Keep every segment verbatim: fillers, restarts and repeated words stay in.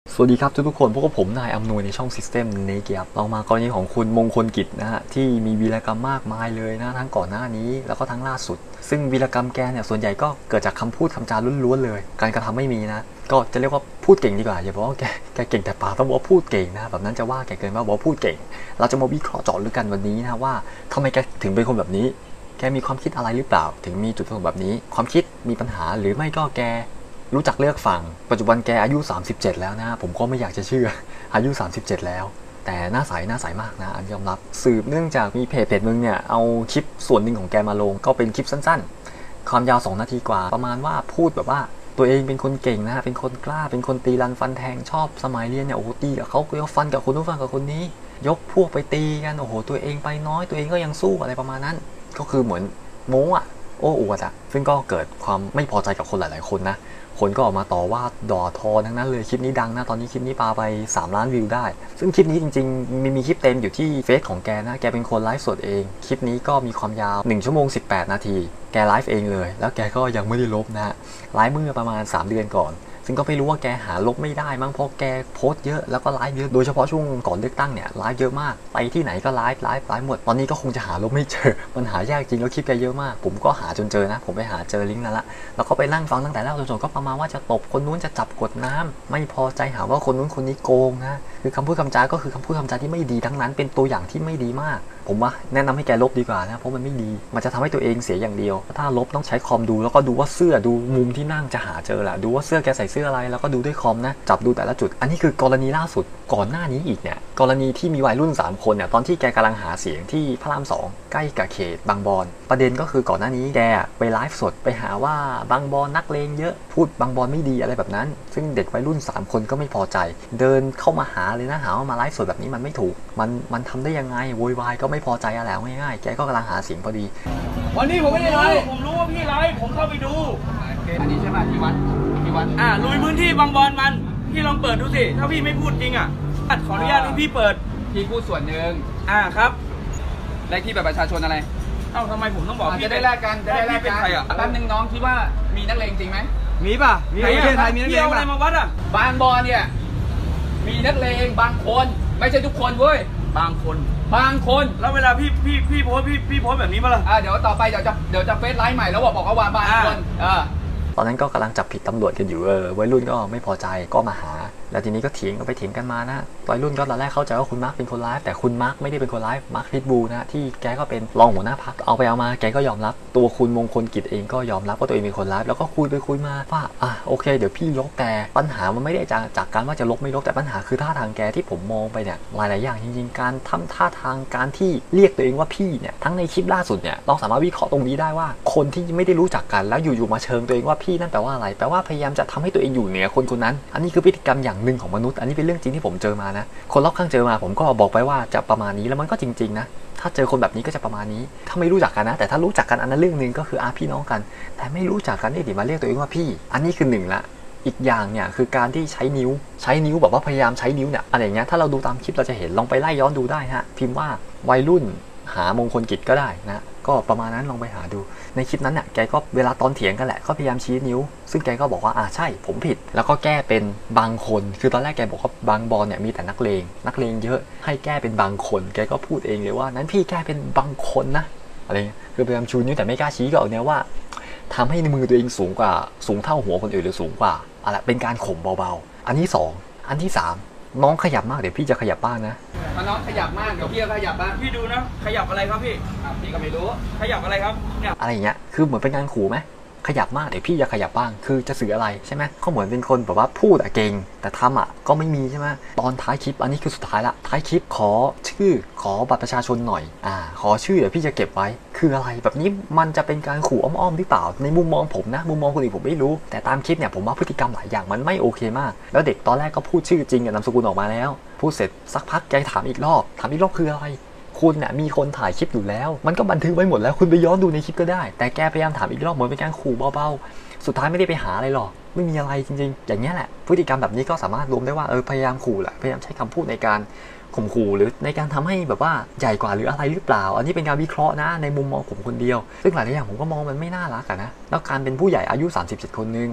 สวัสดีครับทุกๆคนพวกผมนายอำนวยในช่อง System เนเกียบเรามากรณีของคุณมงคลกิจนะฮะที่มีวีรกรรมมากมายเลยนะทั้งก่อนหน้านี้แล้วก็ทั้งล่าสุดซึ่งวีรกรรมแกเนี่ยส่วนใหญ่ก็เกิดจากคำพูดคำจาล้วนๆเลยการกระทำไม่มีนะก็จะเรียกว่าพูดเก่งดีกว่าอย่าบอกว่าแกแกเก่งแต่ปากต้องบอกว่าพูดเก่งนะแบบนั้นจะว่าแกเกินว่าบอกว่าพูดเก่งเราจะมาวิเคราะห์เจาะลึกกันวันนี้นะว่าทำไมแกถึงเป็นคนแบบนี้แกมีความคิดอะไรหรือเปล่าถึงมีจุดประสงค์แบบนี้ความคิดมีปัญหาหรือไม่ก็แกรู้จักเลือกฟังปัจจุบันแกอายุสามสิบเจ็ดแล้วนะผมก็ไม่อยากจะเชื่ออายุสามสิบเจ็ดแล้วแต่หน้าใสหน้าใสมากนะอันยอมรับสืบเนื่องจากมีเพจเพจนึงเนี่ยเอาคลิปส่วนหนึ่งของแกมาลงก็เป็นคลิปสั้นๆความยาวสองนาทีกว่าประมาณว่าพูดแบบว่าตัวเองเป็นคนเก่งนะเป็นคนกล้าเป็นคนตีรันฟันแทงชอบสมัยเรียนเนี่ยโอ้โหตีกับเขาก็ฟันกับคนนู้นฟันกับคนนี้ยกพวกไปตีกันโอ้โหตัวเองไปน้อยตัวเองก็ยังสู้อะไรประมาณนั้นก็คือเหมือนโม้อะโอ้อวดอะซึ่งก็เกิดความไม่พอใจกับคนหลายๆคนนะคนก็ออกมาต่อว่าด่าทอทั้งนั้นเลยคลิปนี้ดังนะตอนนี้คลิปนี้ปาไปสามล้านวิวได้ซึ่งคลิปนี้จริงๆมีมีคลิปเต็มอยู่ที่เฟซของแกนะแกเป็นคนไลฟ์สดเองคลิปนี้ก็มีความยาวหนึ่งชั่วโมงสิบแปดนาทีแกไลฟ์เองเลยแล้วแกก็ยังไม่ได้ลบนะไลฟ์เมื่อประมาณสามเดือนก่อนซึ่งก็ไม่รู้ว่าแกหาลบไม่ได้มั้งเพราะแกโพสต์เยอะแล้วก็ไลฟ์เยอะโดยเฉพาะช่วงก่อนเลือกตั้งเนี่ยไลฟ์เยอะมากไปที่ไหนก็ไลฟ์ไลฟ์ไลฟ์หมดตอนนี้ก็คงจะหาลบไม่เจอมันหายากจริงแล้วคลิปแกเยอะมากผมก็หาจนเจอนะผมไปหาเจอลิงก์นั้นละแล้วก็ไปนั่งฟังตั้งแต่แรกจนจบก็ประมาณว่าจะตบคนนู้นจะจับกดน้ำไม่พอใจหาว่าคนนู้นคนนี้โกงนะคือคำพูดคำจาก็คือคำพูดคำจาที่ไม่ดีทั้งนั้นเป็นตัวอย่างที่ไม่ดีมากผมว่าแนะนำให้แกลบดีกว่านะเพราะมันไม่ดีมันจะทำให้ตัวเองเสียอย่างเดียวถ้าลบต้องใช้คอมดูแล้วก็ดูว่าเสื้อดูมุมที่นั่งจะหาเจอแหละดูว่าเสื้อแกใส่เสื้ออะไรแล้วก็ดูด้วยคอมนะจับดูแต่ละจุดอันนี้คือกรณีล่าสุดก่อนหน้านี้อีกเนี่ยกรณีที่มีวัยรุ่นสามคนเนี่ยตอนที่แกกำลังหาเสียงที่พระรามสองใกล้กับเขตบางบอนประเด็นก็คือก่อนหน้านี้แกไปไลฟ์สดไปหาว่าบางบอนนักเลงเยอะพูดบางบอนไม่ดีอะไรแบบนั้นซึ่งเด็กวัยรุ่นสามคนก็ไม่พอใจเดินเข้ามาหาเลยนะหาว่ามาไลฟ์สดแบบนี้มันไม่ถูกมันมันทำได้ยังไงโวยวายก็ไม่พอใจอะไรง่ายๆแกก็กำลังหาเสียงพอดีวันนี้ผมไม่ได้ไลฟ์ผมรู้ว่าพี่ไลฟ์ผมเข้าไปดูอันนี้ใช่ไหมที่วัดที่วัดอ่าลุยพื้นที่บางบอนมันพี่ลองเปิดดูสิถ้าพี่ไม่พูดจริงอ่ะขออนุญาตให้พี่เปิดพี่พูดส่วนหนึ่งอ่าครับเลขที่แบบประชาชนอะไรเอ้าทำไมผมต้องบอกพี่จะได้แลกกันจะได้แลกกันแป๊บนึงน้องคิดว่ามีนักเลงจริงไหมมีป่ะมีประเทศไทยมีนักเลงอะไรมาวัดอ่ะบางบอนเนี่ยมีนักเลงบางคนไม่ใช่ทุกคนเว้ยบางคนบางคนแล้วเวลาพี่พี่พี่โพสพี่พี่โพสแบบนี้มาล่ะอ่าเดี๋ยวต่อไปเดี๋ยวจะเดี๋ยวจะเฟซไลฟ์ใหม่แล้วบอกบอกว่าบางคนเออตอนนั้นก็กำลังจับผิดตำรวจกันอยู่เออวัยรุ่นก็ไม่พอใจก็มาหาแล้วทีนี้ก็เถียงกันไปเถียงกันมานะวัยรุ่นก็ตอนแรกเข้าใจว่าคุณมาร์คเป็นคนไลฟ์แต่คุณมาร์คไม่ได้เป็นคนไลฟ์มาร์คพิทบูนะที่แกก็เป็นรองหัวหน้าพรรคเอาไปเอามาแกก็ยอมรับตัวคุณมงคลกิจเองก็ยอมรับว่าตัวเองเป็นคนไลฟ์แล้วก็คุยไปคุยมาว่าอ่ะโอเคเดี๋ยวพี่ลบแต่ปัญหามันไม่ได้จากจากการว่าจะลบไม่ลบแต่ปัญหาคือท่าทางแกที่ผมมองไปเนี่ยหลายๆอย่างจริงๆการทำท่าทางการที่เรียกตัวเองว่าพี่เนี่ยทั้งในคลิปล่าสุดเนี่ยเราสามารถวิเคราะห์ตรงนี้ได้ว่าคนที่ไม่ได้รู้จักกันแล้วอยู่ๆมาเชิงตัวเองว่าพี่นั่นแปลว่าอะไรแปลว่าพยายามจะทำให้ตัวเองอยู่เหนือคนคนนั้นอันนี้คือพฤติกรรมอย่างหนึ่งของมนุษย์อันนี้เป็นเรื่องจริงที่ผมเจอมานะคนรอบข้างเจอมาผมก็บอกไปว่าจะประมาณนี้แล้วมันก็จริงๆนะถ้าเจอคนแบบนี้ก็จะประมาณนี้ถ้าไม่รู้จักกันนะแต่ถ้ารู้จักกันอันนั้นเรื่องนึงก็คืออาพี่น้องกันแต่ไม่รู้จักกันนี่ดิมาเรียกตัวเองว่าพี่อันนี้คือหนึ่งละอีกอย่างเนี่ยคือการที่ใช้นิ้วใช้นิ้วแบบว่าพยายามใช้นิ้วเนี่ยอะไรอย่างเงี้ยถ้าเราดูตามคลิปเราจะเห็นลองไปไล่ย้อนดูได้ฮะพิมพ์ว่าวัยรุ่นหามงคลกิจก็ได้นะก็ประมาณนั้นลองไปหาดูในคลิปนั้นเนี่ยแกก็เวลาตอนเถียงกันแหละก็พยายามชี้นิ้วซึ่งแกก็บอกว่าอ่าใช่ผมผิดแล้วก็แก้เป็นบางคนคือตอนแรกแกบอกว่าบางบอลเนี่ยมีแต่นักเลงนักเลงเยอะให้แก้เป็นบางคนแกก็พูดเองเลยว่านั้นพี่แก้เป็นบางคนนะอะไรเงี้ยคือพยายามชูนิ้วแต่ไม่กล้าชี้ก็เอาเนี้ยว่าทำให้มือตัวเองสูงกว่าสูงเท่าหัวคนอื่นหรือสูงกว่าอะไรเป็นการข่มเบาๆอันที่สองอันที่สามน้องขยับมากเดี๋ยวพี่จะขยับบ้างนะถ้าน้องขยับมากเดี๋ยวพี่ก็ขยับบ้างพี่ดูนะขยับอะไรครับพี่พี่ก็ไม่รู้ขยับอะไรครับเนี่ยอะไรอย่างเงี้ยคือเหมือนเป็นการขู่ไหมขยับมากเดี๋ยวพี่จะขยับบ้างคือจะสื่ออะไรใช่ไหมเขาเหมือนเป็นคนแบบว่าพูดอะเก่งแต่ทำอะก็ไม่มีใช่ไหมตอนท้ายคลิปอันนี้คือสุดท้ายละท้ายคลิปขอชื่อขอบัตรประชาชนหน่อยอ่าขอชื่อเดี๋ยวพี่จะเก็บไว้คืออะไรแบบนี้มันจะเป็นการขู่อ้อมๆหรือเปล่าในมุมมองผมนะมุมมองคนอื่นผมไม่รู้แต่ตามคลิปเนี่ยผมว่าพฤติกรรมหลายอย่างมันไม่โอเคมากแล้วเด็กตอนแรกก็พูดชื่อจริงกับนามสกุลออกมาแล้วพูดเสร็จสักพักแกถามอีกรอบถามอีกรอบคืออะไรคุณเนี่ยมีคนถ่ายคลิปอยู่แล้วมันก็บันทึกไว้หมดแล้วคุณไปย้อนดูในคลิปก็ได้แต่แกพยายามถามอีกรอบเหมือนเป็นการขู่เบาๆสุดท้ายไม่ได้ไปหาอะไรหรอกไม่มีอะไรจริงๆอย่างนี้แหละพฤติกรรมแบบนี้ก็สามารถรวมได้ว่าเออพยายามขู่แหละพยายามใช้คำพูดในการข่มขู่หรือในการทำให้แบบว่าใหญ่กว่าหรืออะไรหรือเปล่าอันนี้เป็นการวิเคราะห์นะในมุมมองผมคนเดียวซึ่งหลายๆอย่างผมก็มองมันไม่น่ารักนะแล้วการเป็นผู้ใหญ่อายุสามสิบเจ็ดคนนึงแล้ว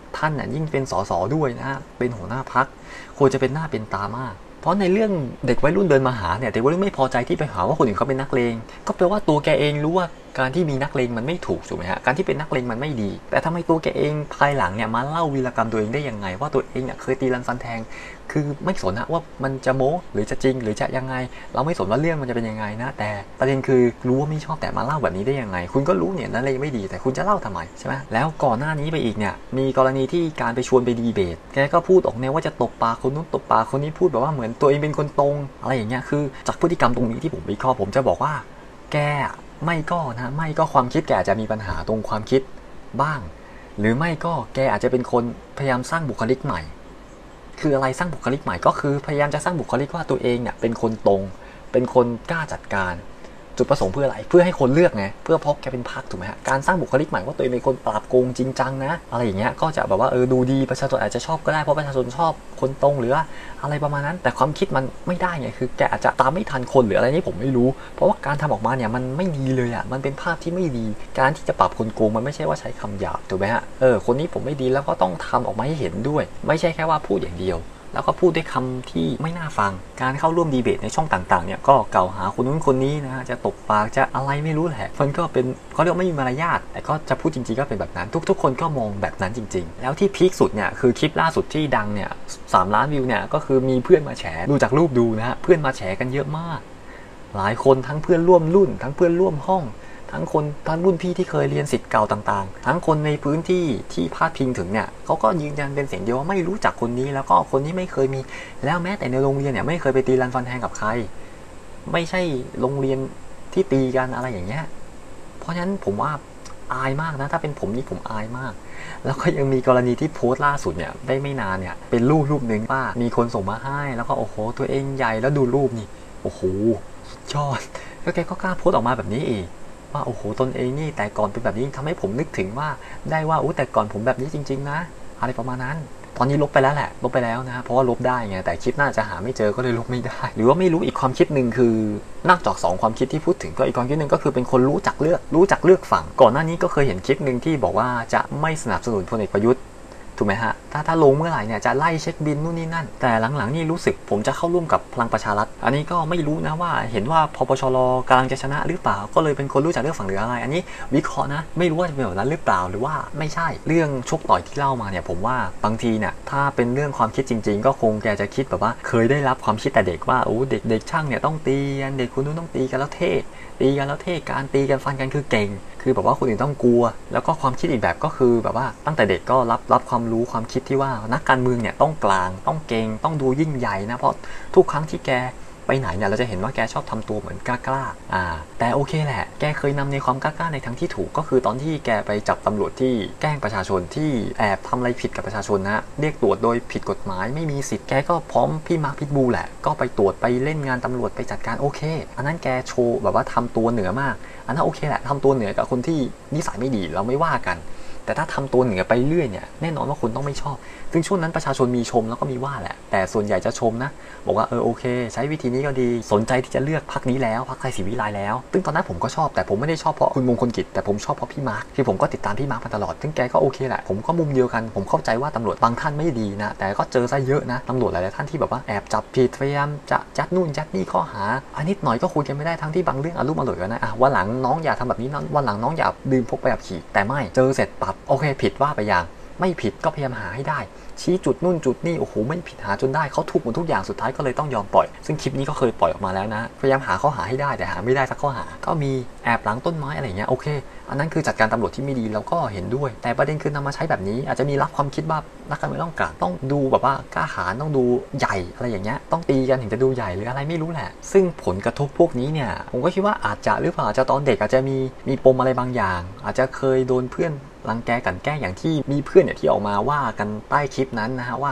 ท่านน่ะยิ่งเป็นสสด้วยนะฮะเป็นหัวหน้าพรรคควรจะเป็นหน้าเป็นตามากเพราะในเรื่องเด็กวัยรุ่นเดินมาหาเนี่ยเด็กวัยรุ่นไม่พอใจที่ไปหาว่าคนอื่นเขาเป็นนักเลงก็แปลว่าตัวแกเองรู้ว่าการที่มีนักเลงมันไม่ถูกถูกไหมฮะการที่เป็นนักเลงมันไม่ดีแต่ทำไมตัวแกเองภายหลังเนี่ยมาเล่าวีรกรรมตัวเองได้ยังไงว่าตัวเองเนี่ยเคยตีรันฟันแทงคือไม่สนนะว่ามันจะโม้หรือจะจริงหรือจะยังไงเราไม่สนว่าเรื่องมันจะเป็นยังไงนะแต่ประเด็นคือรู้ว่าไม่ชอบแต่มาเล่าแบบนี้ได้ยังไงคุณก็รู้เนี่ยนักเลงไม่ดีแต่คุณจะเล่าทำไมใช่ไหมแล้วก่อนหน้านี้ไปอีกเนี่ยมีกรณีที่การไปชวนไปดีเบตแกก็พูดออกแนวว่าจะตบปากคนนู้นตบปากคนนี้พูดแบบว่าเหมือนตัวเองเป็นคนตรงอะไรอย่างเงี้ยคือจากพฤติกรรมตรงนี้ที่ผมวิเคราะห์ผมจะบอกว่าแกไม่ก็นะไม่ก็ความคิดแกอาจจะมีปัญหาตรงความคิดบ้างหรือไม่ก็แกอาจจะเป็นคนพยายามสร้างบุคลิกใหม่คืออะไรสร้างบุคลิกใหม่ก็คือพยายามจะสร้างบุคลิกว่าตัวเองเนี่ยเป็นคนตรงเป็นคนกล้าจัดการจุดประสงค์เพื่ออะไรเพื่อให้คนเลือกไงเพื่อเพราะแกเป็นพรรคถูกไหมฮะการสร้างบุคลิกใหม่ว่าตัวเองเป็นคนปราบโกงจริงจังนะอะไรอย่างเงี้ยก็จะแบบว่าเออดูดีประชาชนอาจจะชอบก็ได้เพราะประชาชนชอบคนตรงหรืออะไรประมาณนั้นแต่ความคิดมันไม่ได้ไงคือแกอาจจะตามไม่ทันคนหรืออะไรนี่ผมไม่รู้เพราะว่าการทำออกมาเนี่ยมันไม่ดีเลยอ่ะมันเป็นภาพที่ไม่ดีการที่จะปราบคนโกงมันไม่ใช่ว่าใช้คำหยาบถูกไหมฮะเออคนนี้ผมไม่ดีแล้วก็ต้องทำออกมาให้เห็นด้วยไม่ใช่แค่ว่าพูดอย่างเดียวแล้วก็พูดด้วยคำที่ไม่น่าฟังการเข้าร่วมดีเบตในช่องต่างๆเนี่ยก็กล่าวหาคนนู้นคนนี้นะฮะจะตบปากจะอะไรไม่รู้แหละมันก็เป็นเขาเรียกไม่มีมารยาทแต่ก็จะพูดจริงๆก็เป็นแบบนั้นทุกๆคนก็มองแบบนั้นจริงๆแล้วที่พีคสุดเนี่ยคือคลิปล่าสุดที่ดังเนี่ยสามล้านวิวเนี่ยก็คือมีเพื่อนมาแฉดูจากรูปดูนะฮะเพื่อนมาแฉกันเยอะมากหลายคนทั้งเพื่อนร่วมรุ่นทั้งเพื่อนร่วมห้องทั้งคนทั้งรุ่นพี่ที่เคยเรียนศิษย์เก่าต่างๆทั้งคนในพื้นที่ที่พาดพิงถึงเนี่ยเขาก็ยืนยันเป็นเสียงเดียวว่าไม่รู้จักคนนี้แล้วก็คนนี้ไม่เคยมีแล้วแม้แต่ในโรงเรียนเนี่ยไม่เคยไปตีรันฟันแทงกับใครไม่ใช่โรงเรียนที่ตีกันอะไรอย่างเงี้ยเพราะฉะนั้นผมว่าอายมากนะถ้าเป็นผมนี่ผมอายมากแล้วก็ยังมีกรณีที่โพสต์ล่าสุดเนี่ยได้ไม่นานเนี่ยเป็นรูปรูปนึงว่ามีคนส่งมาให้แล้วก็โอ้โหตัวเองใหญ่แล้วดูรูปนี่โอ้โหสุดยอดแล้วแกก็กล้าโพสต์ออกมาแบบนี้อีกว่าโอ้โหตนเองนี่แต่ก่อนเป็นแบบนี้ทำให้ผมนึกถึงว่าได้ว่าอู้แต่ก่อนผมแบบนี้จริงๆนะอะไรประมาณนั้นตอนนี้ลบไปแล้วแหละลบไปแล้วนะเพราะว่าลบได้ไงแต่คลิปน่าจะหาไม่เจอก็เลยลบไม่ได้หรือว่าไม่รู้อีกความคิดหนึ่งคือนอกจากสองความคิดที่พูดถึงก็อีกความคิดหนึ่งก็คือเป็นคนรู้จักเลือกรู้จักเลือกฝั่งก่อนหน้านี้ก็เคยเห็นคลิปหนึ่งที่บอกว่าจะไม่สนับสนุนพลเอกประยุทธ์ถูกไหมฮะถ้าถ้าลงเมื่อไหร่เนี่ยจะไล่เช็คบินนู่นนี่นั่นแต่หลังๆนี่รู้สึกผมจะเข้าร่วมกับพลังประชารัฐอันนี้ก็ไม่รู้นะว่าเห็นว่าพปชรกำลังจะชนะหรือเปล่าก็เลยเป็นคนรู้จักเลือกฝั่งหรืออะไรอันนี้วิเคราะห์นะไม่รู้ว่าจะเป็นแบบนั้นหรือเปล่าหรือว่าไม่ใช่เรื่องชกต่อยที่เล่ามาเนี่ยผมว่าบางทีเนี่ยถ้าเป็นเรื่องความคิดจริงๆก็คงแกจะคิดแบบว่าเคยได้รับความคิดแต่เด็กว่าโอ้เด็กเด็กช่างเนี่ยต้องตีกันเด็กคนนู้นต้องตีกันแล้วเท่ตีกันแล้วเท่การตีกันฟันกันคือเก่งคือแบบว่าคนอื่นต้องกลัวแล้วก็ความคิดอีกแบบก็คือแบบว่าตั้งแต่เด็กก็รับรับความรู้ความคิดที่ว่านักการเมืองเนี่ยต้องกลางต้องเก่งต้องดูยิ่งใหญ่นะเพราะทุกครั้งที่แกไปไหนเนี่ยเราจะเห็นว่าแกชอบทำตัวเหมือนกล้าๆอ่าแต่โอเคแหละแกเคยนำในความกล้าๆในทางที่ถูกก็คือตอนที่แกไปจับตำรวจที่แกล้งประชาชนที่แอบทำอะไรผิดกับประชาชนนะเรียกตรวจโดยผิดกฎหมายไม่มีสิทธิ์แกก็พร้อมพี่มาร์คพิทบูลแหละก็ไปตรวจไปเล่นงานตำรวจไปจัดการโอเคอันนั้นแกโชว์แบบว่าทำตัวเหนือมากอันนั้นโอเคแหละทำตัวเหนือกับคนที่นิสัยไม่ดีเราไม่ว่ากันแต่ถ้าทำตัวเหนือไปเรื่อยเนี่ยแน่นอนว่าคนต้องไม่ชอบซึ่งช่วงนั้นประชาชนมีชมแล้วก็มีว่าแหละแต่ส่วนใหญ่จะชมนะบอกว่าเออโอเคใช้วิธีนี้ก็ดีสนใจที่จะเลือกพรรคนี้แล้วพรรคไทยศรีวิไลแล้วซึ่งตอนนั้นผมก็ชอบแต่ผมไม่ได้ชอบเพราะคุณมงคลกิจแต่ผมชอบเพราะพี่มาร์คที่ผมก็ติดตามพี่มาร์คมาตลอดซึ่งแกก็โอเคแหละผมก็มุมเดียวกันผมเข้าใจว่าตำรวจบางท่านไม่ดีนะแต่ก็เจอซะเยอะนะตำรวจหลายๆท่านที่แบบว่าแอบจับผิดพยายามจะยัดนู่นยัดนี่ข้อหาอันนิดหน่อยก็คุยกันไม่ได้ทั้งที่บางเรื่องอารมณ์อร่อยกันนะอ่ะวันหลังน้องอย่าทำแบบนี้นะวันหลังน้องอย่าดื่มพกใบขับขี่แต่ไม่เจอเสร็จปรับโอเคผิดว่าไปอย่างไม่ผิดก็พยายามหาให้ได้ชี้จุดนู่นจุดนี่โอ้โหไม่ผิดหาจนได้เขาถูกหมดทุกอย่างสุดท้ายก็เลยต้องยอมปล่อยซึ่งคลิปนี้ก็เคยปล่อยออกมาแล้วนะพยายามหาข้อหาให้ได้แต่หาไม่ได้สักข้อหาก็มีแอบหลังต้นไม้อะไรเงี้ยโอเคอันนั้นคือจัดการตำรวจที่ไม่ดีเราก็เห็นด้วยแต่ประเด็นคือนำมาใช้แบบนี้อาจจะมีรับความคิดว่านักการเมืองต้องกล้าต้องดูแบบว่ากล้าหาญต้องดูใหญ่อะไรอย่างเงี้ยต้องตีกันถึงจะดูใหญ่หรืออะไรไม่รู้แหละซึ่งผลกระทบพวกนี้เนี่ยผมก็คิดว่าอาจจะหรือเปล่าอาจจะตอนเด็กอาจจะมีมีปมอะไรบางอย่างอาจจะเคยโดนเพื่อนรังแกกันแกล้งอย่างที่มีเพื่อนเนี่ยที่ออกมาว่ากันใต้คลิปนั้นนะฮะว่า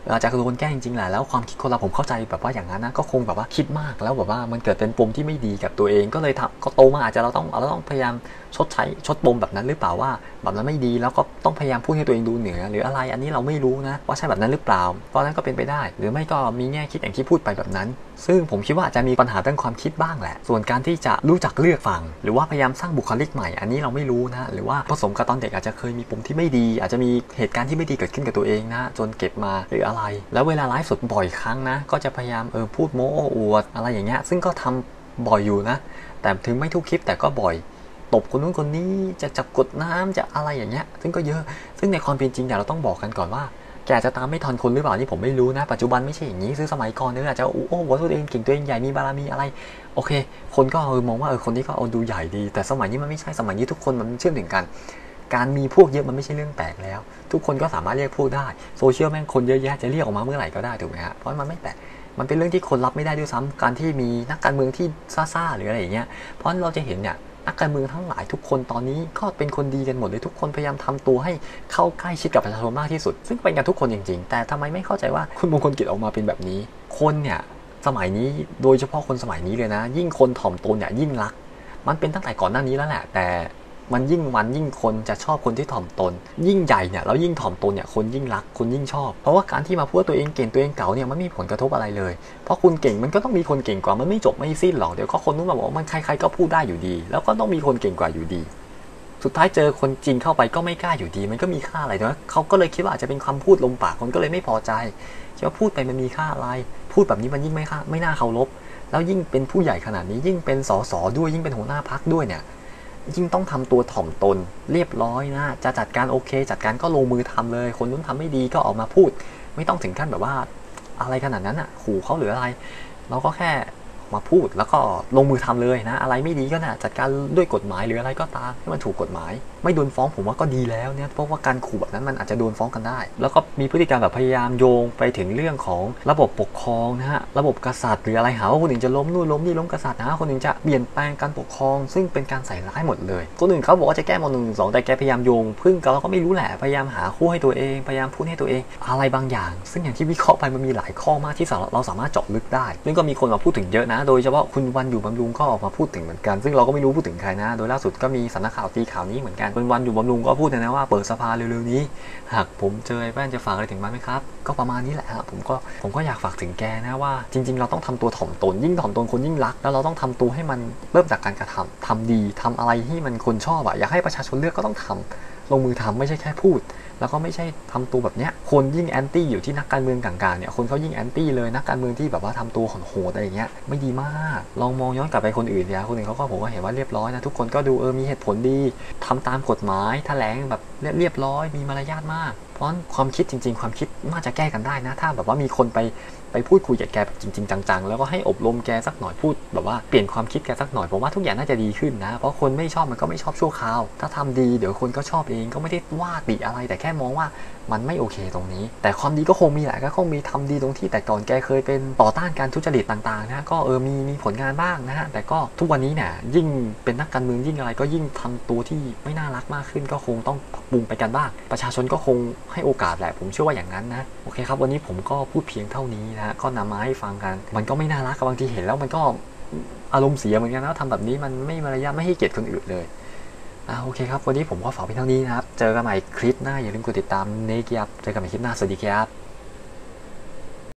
อาจจะโดนแกล้งจริงแหละแล้วความคิดคนเราผมเข้าใจแบบว่าอย่างนั้นนะก็คงแบบว่าคิดมากแล้วแบบว่ามันเกิดเป็นปมที่ไม่ดีกับตัวเองก็เลยทำก็โตมาอาจจะเราต้องเราต้องพยายามชดใช้ชดปมแบบนั้นหรือเปล่าว่าแบบนั้นไม่ดีแล้วก็ต้องพยายามพูดให้ตัวเองดูเหนือหรืออะไรอันนี้เราไม่รู้นะว่าใช่แบบนั้นหรือเปล่าเพราะนั้นก็เป็นไปได้หรือไม่ก็มีแง่คิดอย่างที่พูดไปแบบนั้นซึ่งผมคิดว่าอาจจะมีปัญหาเรื่องความคิดบ้างแหละส่วนการที่จะรู้จักเลือกฟังหรือว่าพยายามสร้างบุคลิกใหม่อันนี้เราไม่รู้นะหรือว่าผสมกับตอนเด็กอาจจะเคยมีปมที่ไม่ดีอาจจะมีเหตุการณ์ที่ไม่ดีเกิดขึ้นกับตัวเองนะจนเก็บมาหรืออะไรแล้วเวลาไลฟ์สดบ่อยครั้งนะก็จะพยายามเออพูดโม้อวดอะไรอย่างเงี้ยซึ่งก็ทำบ่อยอยู่นะแต่ถึงไม่ทุกคลิปแต่ก็บ่อยตบคนนู้นคนนี้จะจับกดน้ำจะอะไรอย่างเงี้ยซึ่งก็เยอะซึ่งในความเป็นจริงเนี่ยเราต้องบอกกันก่อนว่าแกจะตามไม่ทันคนหรือเปล่านี่ผมไม่รู้นะปัจจุบันไม่ใช่อย่างนี้ซื้อสมัยก่อนเนี่ยอาจจะโอ้โหตัวเองเก่งตัวเองใหญ่มีบารมีอะไรโอเคคนก็เออมองว่าเออคนนี้ก็เอาดูใหญ่ดีแต่สมัยนี้มันไม่ใช่สมัยนี้ทุกคนมันเชื่อมถึงกันการมีพวกเยอะมันไม่ใช่เรื่องแปลกแล้วทุกคนก็สามารถเรียกพวกได้โซเชียลแม่งคนเยอะแยะจะเรียกออกมาเมื่อไหร่ก็ได้ถูกไหมฮะเพราะมันไม่แปลกมันเป็นเรื่องที่คนรับไม่ได้ด้วยซ้ำการที่มีนักการเมืองที่ซ่าๆหรืออะไรอย่างเงี้ยเพราะเราจะเห็นเนี่ยนักการเมืองทั้งหลายทุกคนตอนนี้ก็เป็นคนดีกันหมดเลยทุกคนพยายามทำตัวให้เข้าใกล้ชิดกับประชาชนมากที่สุดซึ่งเป็นกันทุกคนจริงๆแต่ทำไมไม่เข้าใจว่าคุณมงคลกิจออกมาเป็นแบบนี้คนเนี่ยสมัยนี้โดยเฉพาะคนสมัยนี้เลยนะยิ่งคนถ่อมตนเนี่ยยิ่งรักมันเป็นตั้งแต่ก่อนหน้านี้แล้วแหละแต่มันยิ่งวันยิ่งคนจะชอบคนที่ถ่อมตนยิ่งใหญ่เนี่ยแล้วยิ่งถ่อมตนเนี่ยคนยิ่งรักคนยิ่งชอบเพราะว่าการที่มาพูดตัวเองเก่งตัวเองเก่าเนี่ยมันไม่มีผลกระทบอะไรเลยเพราะคุณเก่งมันก็ต้องมีคนเก่งกว่ามันไม่จบไม่สิ้นหรอกเดี๋ยวก็คนนู้นมาบอกว่ามันใครๆก็พูดได้อยู่ดีแล้วก็ต้องมีคนเก่งกว่าอยู่ดีสุดท้ายเจอคนจริงเข้าไปก็ไม่กล้าอยู่ดีมันก็มีค่าอะไรนะเขาก็เลยคิดว่าอาจจะเป็นคำพูดลมปากคนก็เลยไม่พอใจคิดว่าพูดไปมันมีค่าอะไรพูดแบบนี้มันยิ่งไม่ค่าไม่น่าเคารพแล้วยิ่งเป็นผู้ใหญ่ขนาดนี้ยิ่งเป็นสสด้วยยิ่งเป็นหัวหน้าพรรคด้วยเนี่ยยิ่งต้องทำตัวถ่อมตนเรียบร้อยนะจะจัดการโอเคจัดการก็ลงมือทำเลยคนนู้นทำไม่ดีก็ออกมาพูดไม่ต้องถึงขั้นแบบว่าอะไรขนาดนั้นอ่ะขู่เขาหรืออะไรเราก็แค่มาพูดแล้วก็ลงมือทำเลยนะอะไรไม่ดีก็น่ะจัดการด้วยกฎหมายหรืออะไรก็ตามให้มันถูกกฎหมายไม่โดนฟ้องผมว่าก็ดีแล้วเนี่ยเพราะว่าการขู่แบบนั้นมันอาจจะโดนฟ้องกันได้แล้วก็มีพฤติกรรมแบบพยายามโยงไปถึงเรื่องของระบบปกครองนะฮะระบบกษัตริย์หรืออะไรหาว่าคนอื่นจะล้มนู่นล้มนี่ล้มกษัตริย์นะคนอื่นจะเปลี่ยนแปลงการปกครองซึ่งเป็นการใส่ร้ายหมดเลยคนอื่นเขาบอกว่าจะแก้ม หนึ่งหนึ่งสองแต่แกพยายามโยงพึ่งเราก็ไม่รู้แหละพยายามหาคู่ให้ตัวเองพยายามพูดให้ตัวเองอะไรบางอย่างซึ่งอย่างที่วิเคราะห์ไปมันมีหลายข้อมากที่เราสามารถเจาะลึกได้ซึ่งก็มีคนมาพูดถึงเยอะนะโดยเฉพาะคุณวันอยู่บำรุงก็ออกมาพูดถึงเหมือนกันซึ่งเราก็ไม่รู้พูดถึงใครนะโดยล่าสุดก็มีสำนักข่าวตีข่าวนี้เหมือนกันคุณวันอยู่บำรุงก็พูดนะว่าเปิดสภาเร็วๆนี้หากผมเจอไอ้แว่นจะฝากอะไรถึงมันไหมครับก็ประมาณนี้แหละผมก็ผมก็อยากฝากถึงแกนะว่าจริงๆเราต้องทำตัวถ่อมตนยิ่งถ่อมตนคนยิ่งรักแล้วเราต้องทำตัวให้มันเริ่มจากการกระทำทำดีทำอะไรที่มันคนชอบอะอยากให้ประชาชนเลือกก็ต้องทำลงมือทำไม่ใช่แค่พูดแล้วก็ไม่ใช่ทำตัวแบบเนี้ยคนยิ่งแอนตี้อยู่ที่นักการเมืองกลางๆเนี่ยคนเขายิ่งแอนตี้เลยนักการเมืองที่แบบว่าทำตัวโหดๆอะไรอย่างเงี้ยไม่ดีมากลองมองย้อนกลับไปคนอื่นเนี่ยคนอื่นเขาก็ผมก็เห็นว่าเรียบร้อยนะทุกคนก็ดูเออมีเหตุผลดีทำตามกฎหมายแถลงแบบเรียบร้อยมีมารยาทมากเพราะความคิดจริงๆความคิดน่าจะแก้กันได้นะถ้าแบบว่ามีคนไปไปพูดคุยกับแกแบบจริงๆจังๆแล้วก็ให้อบรมแกสักหน่อยพูดแบบว่าเปลี่ยนความคิดแกสักหน่อยผมว่าทุกอย่างน่าจะดีขึ้นนะเพราะคนไม่ชอบมันก็ไม่ชอบชั่วคราวถ้าทำดีเดี๋ยวคนก็ชอบเองก็ไม่ได้ว่าติอะไรแต่แค่มองว่ามันไม่โอเคตรงนี้แต่ความดีก็คงมีแหละก็คงมีทำดีตรงที่แต่ก่อนแกเคยเป็นต่อต้านการทุจริตต่างๆนะก็เออมีมีผลงานบ้างนะฮะแต่ก็ทุกวันนี้เนี่ยยิ่งเป็นนักการเมืองยิ่งอะไรก็ยิ่งทำตัวที่ไม่น่ารักมากขึ้นก็คงต้องปรับปรุงไปกันบ้างประชาชนก็คงให้โอกาสแหละผมเชื่อว่าอย่างนั้นนะโอเคครับวันนี้ผมก็พูดเพียงเท่านี้นะก็นำมาให้ฟังกันมันก็ไม่น่ารักบางทีเห็นแล้วมันก็อารมณ์เสียเหมือนกันนะทำแบบนี้มันไม่มารยาทไม่ให้เกียรติคนอื่นเลยอ่าโอเคครับวันนี้ผมก็ฝากเพียงเท่านี้นะครับเจอกันใหม่คลิปหน้าอย่าลืมกดติดตามเนกิยับเจอกันใหม่คลิปหน้าสวัสดีครับ